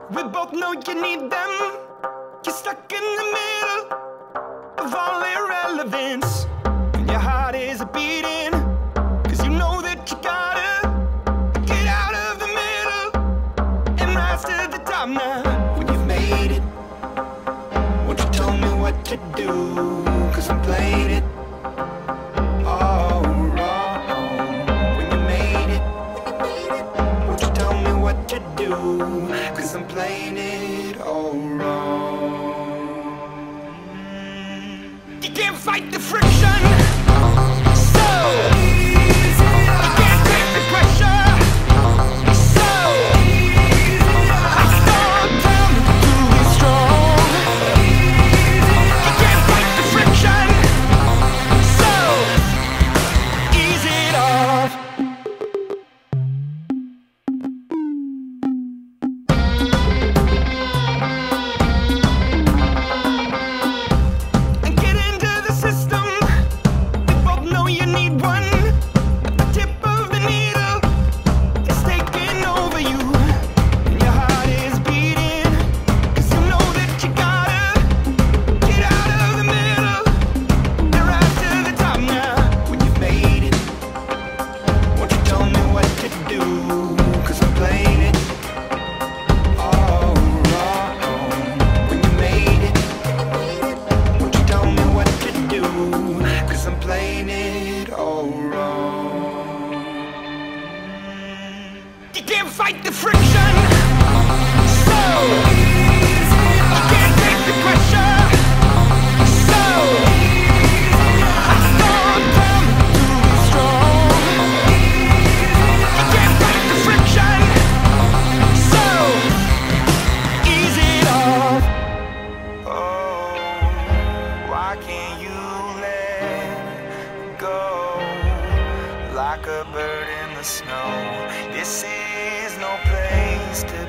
We both know you need them. You're stuck in the middle of all irrelevance, and your heart is beating, 'cause you know that you gotta get out of the middle and rise to the top now. When you've made it, won't you tell me what to do? 'Cause I'm playing it all wrong. When you made it, won't you tell me what to do? 'Cause I'm playing it all wrong. You can't fight the friction, so you can't take the pressure, so I start down to be strong. You can't fight the friction, so ease it off. You can't fight the friction, so you can't take the pressure, so I start down to be strong. You can't fight the friction, so ease it off. Oh, why can't you let go like a bird in the snow? This is no place to